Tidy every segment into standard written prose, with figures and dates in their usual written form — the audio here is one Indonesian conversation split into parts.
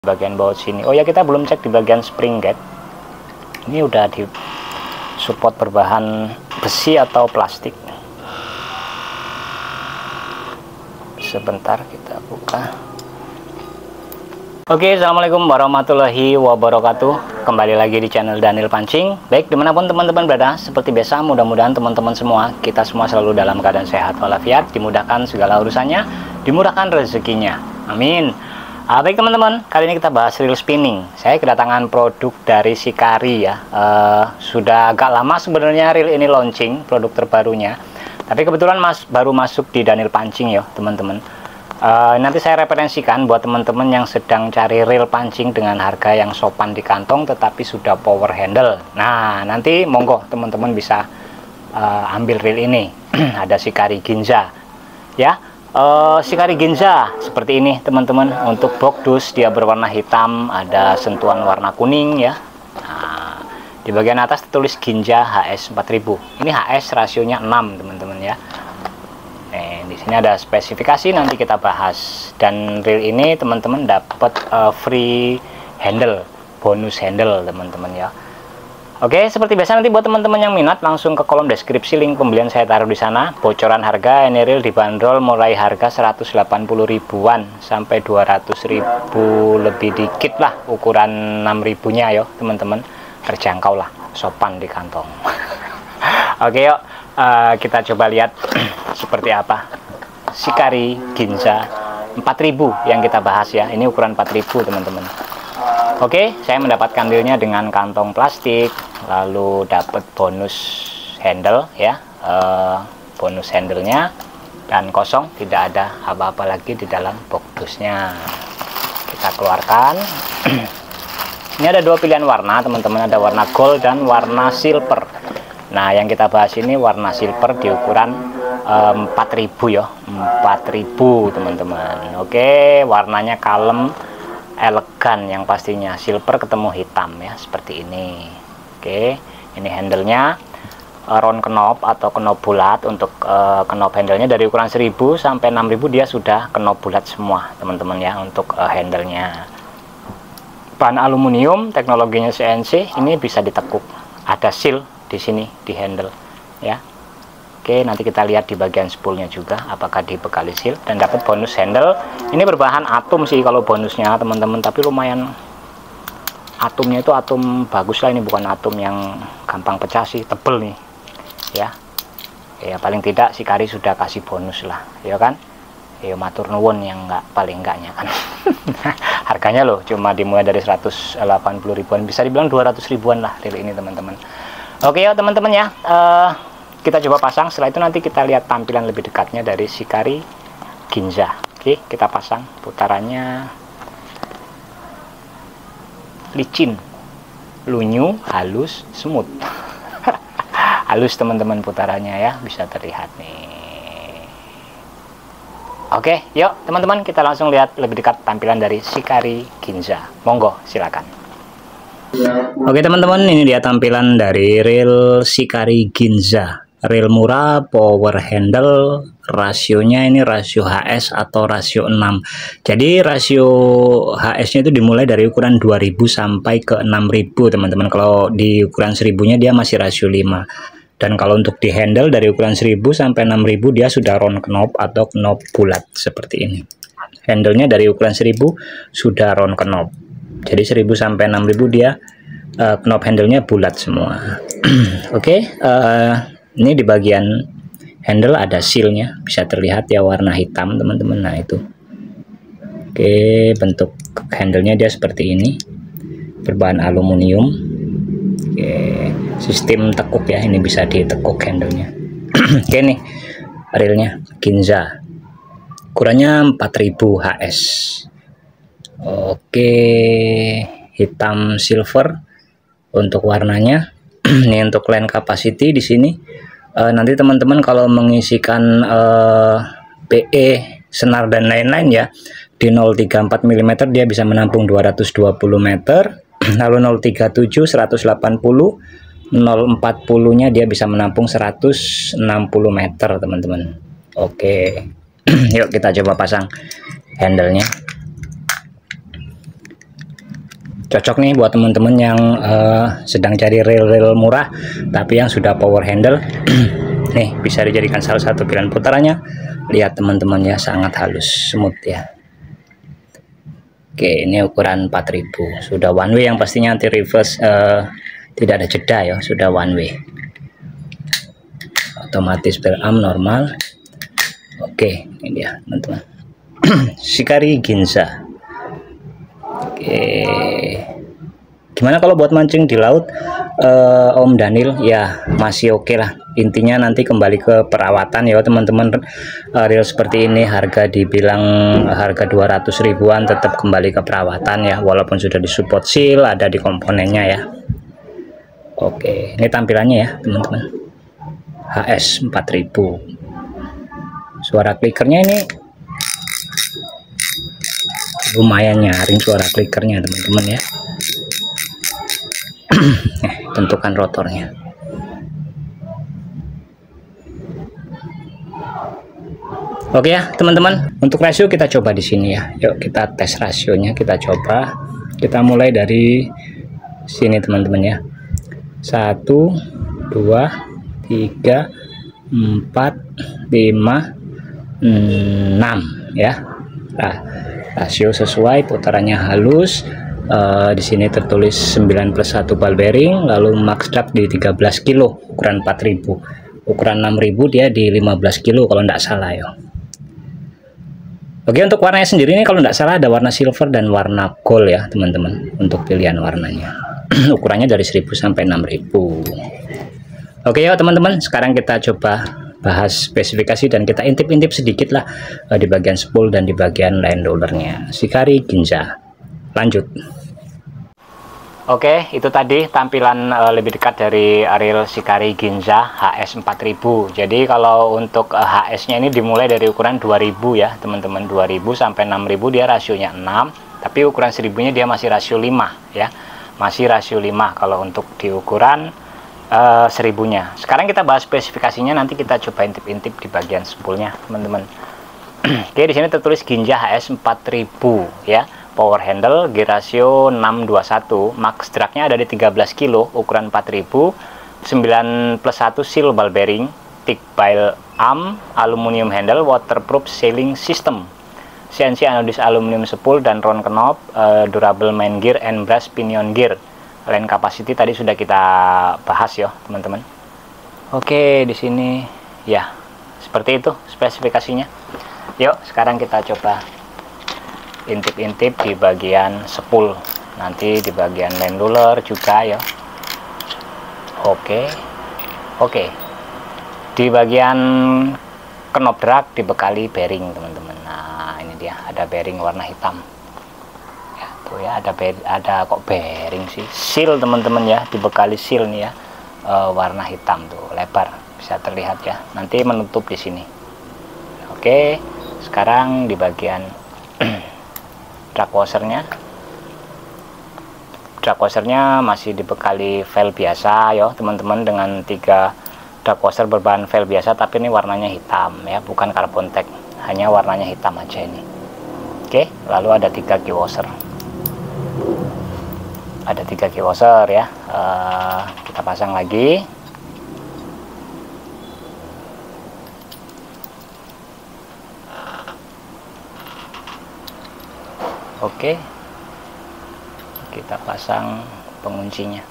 bagian baut sini. Oh ya, kita belum cek di bagian spring gate. Ini udah di support berbahan besi atau plastik. Sebentar kita buka. Oke, assalamualaikum warahmatullahi wabarakatuh. Kembali lagi di channel Daniel Pancing. Baik, dimanapun teman-teman berada, seperti biasa, mudah-mudahan teman-teman semua, kita semua selalu dalam keadaan sehat walafiat, dimudahkan segala urusannya, dimudahkan rezekinya. Amin. Baik teman-teman, kali ini kita bahas reel spinning. Saya kedatangan produk dari Shikari ya. Sudah agak lama sebenarnya reel ini launching, produk terbarunya. Tapi kebetulan baru masuk di Daniel Pancing ya teman-teman. Nanti saya referensikan buat teman-teman yang sedang cari reel pancing dengan harga yang sopan di kantong tetapi sudah power handle. Nah, nanti monggo teman-teman bisa ambil reel ini. Ada Shikari Ginza ya. Shikari Ginza seperti ini teman-teman. Untuk box dus dia berwarna hitam, ada sentuhan warna kuning ya. Nah, di bagian atas tertulis Ginza HS 4000. Ini HS rasionya 6 teman-teman ya. Di sini ada spesifikasi, nanti kita bahas. Dan reel ini teman-teman dapat free handle, bonus handle teman-teman ya. Oke, seperti biasa nanti buat teman-teman yang minat langsung ke kolom deskripsi, link pembelian saya taruh di sana. Bocoran harga ini reel dibanderol mulai harga 180 ribuan sampai 200 ribu lebih dikit lah, ukuran 6 ribunya ya teman-teman. Terjangkau lah, sopan di kantong. Oke yuk, kita coba lihat seperti apa Shikari Ginza 4000 yang kita bahas ya. Ini ukuran 4000 teman-teman. Oke, saya mendapatkan reelnya dengan kantong plastik, lalu dapat bonus handle ya, bonus handlenya, dan kosong, tidak ada apa-apa lagi di dalam box dusnya. Kita keluarkan. Ini ada dua pilihan warna teman-teman, ada warna gold dan warna silver. Nah, yang kita bahas ini warna silver di ukuran 4000 ya, 4000 teman-teman. Oke, warnanya kalem, elegan yang pastinya, silver ketemu hitam ya, seperti ini. Oke, ini handlenya round knob atau knob bulat. Untuk knob handlenya dari ukuran 1000 sampai 6000 dia sudah knob bulat semua teman-teman ya. Untuk handlenya bahan aluminium, teknologinya CNC, ini bisa ditekuk, ada seal di sini di handle ya. Oke, nanti kita lihat di bagian spoolnya juga apakah dibekali seal, dan dapat bonus handle. Ini berbahan atom sih kalau bonusnya teman-teman, tapi lumayan atomnya itu atom bagus lah, ini bukan atom yang gampang pecah sih, tebel nih ya. Ya paling tidak Shikari sudah kasih bonus lah ya kan. Ya matur nuwun yang paling enggaknya kan. Harganya loh cuma dimulai dari 180 ribuan, bisa dibilang 200 ribuan lah reel ini teman-teman. Oke ya teman-teman ya, kita coba pasang. Setelah itu nanti kita lihat tampilan lebih dekatnya dari Shikari Ginza. Oke, kita pasang. Putarannya licin, lunyu, halus, smooth. Halus teman-teman putarannya ya, bisa terlihat nih. Oke, yuk teman-teman kita langsung lihat lebih dekat tampilan dari Shikari Ginza. Monggo, silakan. Oke teman-teman, ini dia tampilan dari reel Shikari Ginza. Reel murah, power handle, rasionya ini rasio HS atau rasio 6. Jadi rasio HS nya itu dimulai dari ukuran 2000 sampai ke 6000 teman-teman. Kalau di ukuran 1000 nya dia masih rasio 5. Dan kalau untuk di handle dari ukuran 1000 sampai 6000 dia sudah round knob atau knob bulat seperti ini. Handlenya dari ukuran 1000 sudah round knob. Jadi 1000 sampai 6000 dia knob handlenya bulat semua. Oke, ini di bagian handle ada sealnya, bisa terlihat ya, warna hitam teman-teman. Nah itu. Oke, bentuk handlenya dia seperti ini, berbahan aluminium. Oke, sistem tekuk ya, ini bisa ditekuk handlenya. Oke nih reelnya Ginza, ukurannya 4000 HS. Oke, hitam silver untuk warnanya. Ini untuk line capacity di sini. Nanti teman-teman kalau mengisikan PE, senar dan lain-lain ya, di 034 mm dia bisa menampung 220 meter. Lalu 037 180, 040 nya dia bisa menampung 160 meter teman-teman. Oke. Yuk kita coba pasang handlenya. cocok nih buat teman-teman yang sedang cari reel-reel murah tapi yang sudah power handle. Nih bisa dijadikan salah satu pilihan putarannya. Lihat teman-teman ya, sangat halus, smooth ya. Oke, ini ukuran 4000, sudah one way yang pastinya, anti reverse, tidak ada jeda ya, sudah one way, otomatis berarm normal. Oke, ini dia teman-teman. Shikari Ginza. Oke, gimana kalau buat mancing di laut, Om Daniel? Ya masih oke lah, intinya nanti kembali ke perawatan ya teman-teman. Reel seperti ini harga dibilang harga 200 ribuan, tetap kembali ke perawatan ya, walaupun sudah disupport seal, ada di komponennya ya. Oke, ini tampilannya ya teman-teman. HS 4000. Suara klikernya ini lumayan nyaring, suara klikernya teman-teman ya. Tentukan rotornya. Oke ya teman-teman, untuk rasio kita coba di sini ya. Yuk kita tes rasionya, kita coba. Kita mulai dari sini teman-teman ya. 1 2 3 4 5 6 ya. Nah, rasio sesuai, putarannya halus. Di sini tertulis 9+1 ball bearing, lalu max drag di 13 kilo, ukuran 4000, ukuran 6000 dia di 15 kilo kalau tidak salah ya. Oke, untuk warnanya sendiri ini kalau tidak salah ada warna silver dan warna gold ya teman-teman, untuk pilihan warnanya. Ukurannya dari 1000 sampai 6000. Oke ya teman-teman, sekarang kita coba bahas spesifikasi dan kita intip-intip sedikit lah di bagian spool dan di bagian line rollernya Shikari Ginza. Lanjut. Oke, itu tadi tampilan lebih dekat dari reel Shikari Ginza HS 4000. Jadi kalau untuk HS nya ini dimulai dari ukuran 2000 ya teman-teman, 2000 sampai 6000 dia rasionya 6, tapi ukuran 1000 nya dia masih rasio 5 ya, masih rasio 5 kalau untuk di ukuran 1000 nya. Sekarang kita bahas spesifikasinya, nanti kita coba intip-intip di bagian spoolnya teman-teman. Oke, di sini tertulis Ginza HS 4000 ya. Power handle, gear ratio 621, max dragnya ada di 13 kilo, ukuran 4000, 9+1 seal ball bearing, thick bile arm, aluminium handle, waterproof sealing system, CNC anodis aluminium spool dan round knob, durable main gear and brass pinion gear. Line capacity tadi sudah kita bahas ya teman-teman. Oke, di sini ya seperti itu spesifikasinya. Yuk sekarang kita coba intip-intip di bagian spool, nanti di bagian line roller juga ya. Oke, di bagian knob drag dibekali bearing teman-teman. Nah ini dia, ada bearing warna hitam ya, tuh ya, ada kok bearing sih, seal teman-teman ya, dibekali seal nih ya, warna hitam tuh, lebar, bisa terlihat ya, nanti menutup di sini. Oke, sekarang di bagian drag washernya masih dibekali vel biasa ya teman-teman, dengan 3 drag washer berbahan vel biasa, tapi ini warnanya hitam ya, bukan carbon tag, hanya warnanya hitam aja ini. Oke, lalu ada 3 key washer, ya. Kita pasang lagi. Oke, kita pasang penguncinya.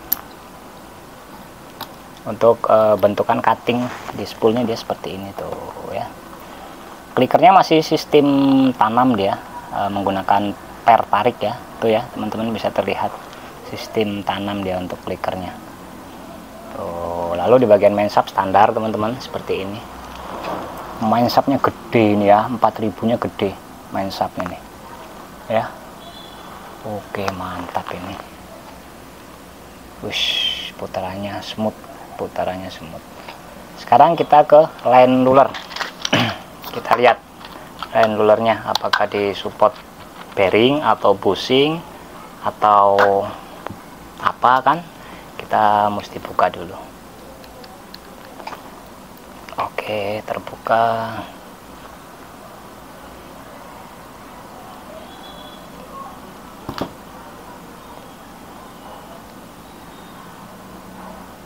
Untuk bentukan cutting di spoolnya dia seperti ini tuh ya. Klikernya masih sistem tanam dia, menggunakan per tarik ya, tuh ya teman-teman, bisa terlihat sistem tanam dia untuk klikernya. Tuh, lalu di bagian main shaft standar teman-teman seperti ini. Main shaftnya gede ini ya, 4000 nya gede main shaftnya nih ya. Oke, mantap ini. Wush, putarannya smooth. Sekarang kita ke line roller. Kita lihat line rollernya apakah disupport bearing atau bushing atau apa kan, kita mesti buka dulu. Oke, terbuka.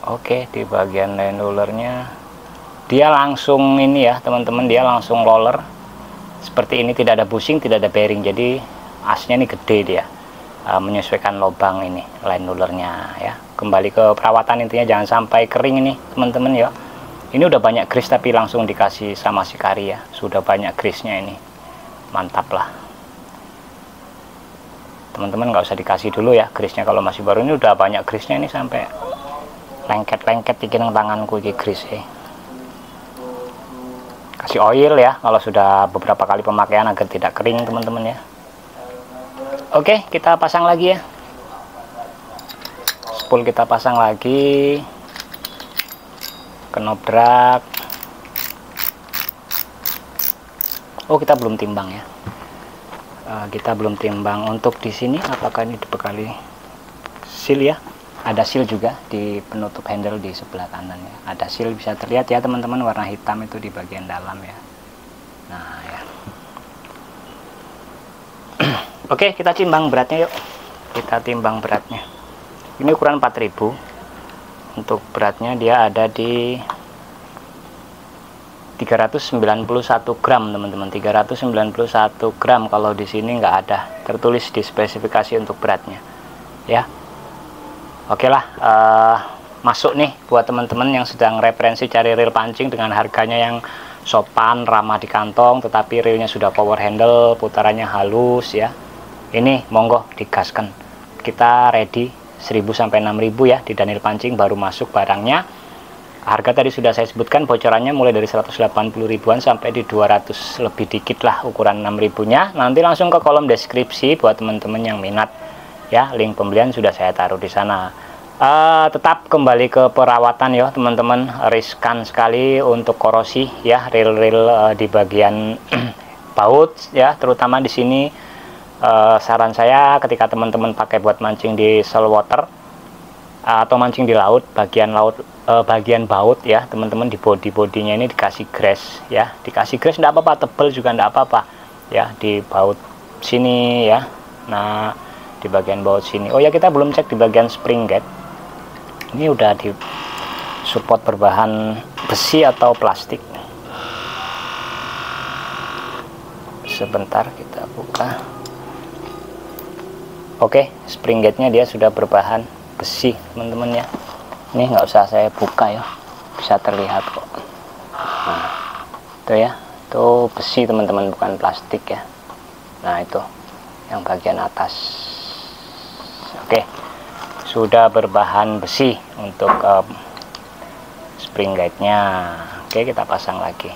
Oke, di bagian line rollernya dia langsung ini ya teman-teman, dia langsung roller seperti ini, tidak ada bushing, tidak ada bearing, jadi asnya ini gede dia. Menyesuaikan lubang ini line rollernya ya. Kembali ke perawatan, intinya jangan sampai kering ini teman-teman ya. Ini udah banyak grease tapi langsung dikasih sama si Kari ya, sudah banyak grease-nya ini, mantap lah teman-teman. Nggak usah dikasih dulu ya grease-nya kalau masih baru, ini udah banyak grease-nya ini, sampai lengket-lengket bikin tanganku ini grease ya. Kasih oil ya kalau sudah beberapa kali pemakaian agar tidak kering teman-teman ya. Oke, kita pasang lagi ya. Spool kita pasang lagi. Kenobrak. Oh, kita belum timbang ya. Kita belum timbang untuk di sini. Apakah ini dibekali seal ya? Ada seal juga di penutup handle di sebelah kanan ya. Ada seal, bisa terlihat ya teman-teman, warna hitam itu di bagian dalam ya. Nah ya. Oke, kita timbang beratnya yuk. Kita timbang beratnya. Ini ukuran 4000. Untuk beratnya dia ada di 391 gram teman-teman. 391 gram. Kalau di sini nggak ada tertulis di spesifikasi untuk beratnya ya. Oke lah, masuk nih buat teman-teman yang sedang referensi cari reel pancing dengan harganya yang sopan, ramah di kantong, tetapi reelnya sudah power handle, putarannya halus ya. Ini monggo digaskan, kita ready 1000 sampai 6000 ya di Daniel Pancing, baru masuk barangnya. Harga tadi sudah saya sebutkan, bocorannya mulai dari 180 ribuan sampai di 200 lebih dikit lah ukuran 6000 nya. Nanti langsung ke kolom deskripsi buat teman-teman yang minat ya, link pembelian sudah saya taruh di sana. Tetap kembali ke perawatan ya teman-teman, riskan sekali untuk korosi ya reel-reel di bagian baut ya, terutama di sini. Saran saya ketika teman-teman pakai buat mancing di saltwater atau mancing di laut, bagian baut ya teman-teman, di bodinya ini dikasih grass ya, dikasih grass enggak apa-apa, tebel juga enggak apa-apa ya di baut sini ya. Nah, di bagian baut sini, oh ya kita belum cek di bagian spring gate, ini udah di support berbahan besi atau plastik. Sebentar kita buka. Oke, spring gate-nya dia sudah berbahan besi teman-teman ya. Ini nggak usah saya buka ya, bisa terlihat kok. Nah, itu ya, itu besi teman-teman, bukan plastik ya. Nah itu yang bagian atas. Oke, sudah berbahan besi untuk spring gate-nya. Oke, kita pasang lagi.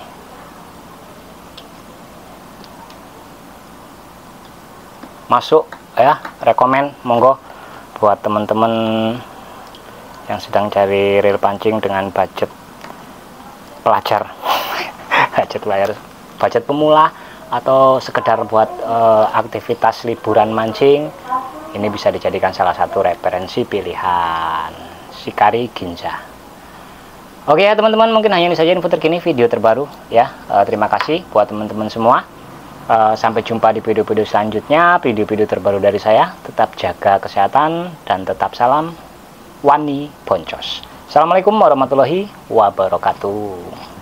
Masuk ya, rekomen, monggo buat teman-teman yang sedang cari reel pancing dengan budget pelajar budget pemula atau sekedar buat aktivitas liburan mancing. Ini bisa dijadikan salah satu referensi pilihan si Kari Ginza. Oke ya teman-teman, mungkin hanya ini saja info terkini, video terbaru ya. Terima kasih buat teman-teman semua. Sampai jumpa di video-video selanjutnya, video-video terbaru dari saya. Tetap jaga kesehatan dan tetap salam Wani Boncos. Assalamualaikum warahmatullahi wabarakatuh.